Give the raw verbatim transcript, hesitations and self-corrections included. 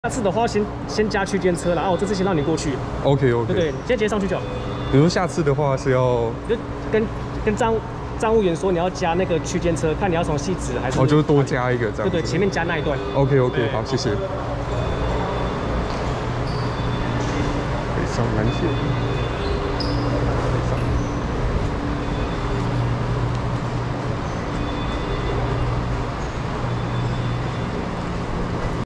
下次的话先先加区间车了啊，我这次先让你过去。 OK OK。 对对，你先直接上去就好。 比如下次的话是要就跟跟账账务员说你要加那个区间车，看你要从汐止还是哦，就是多加一个这样。 对对，前面加那一段。 OK OK， 好，谢谢。北上蓝线。北上。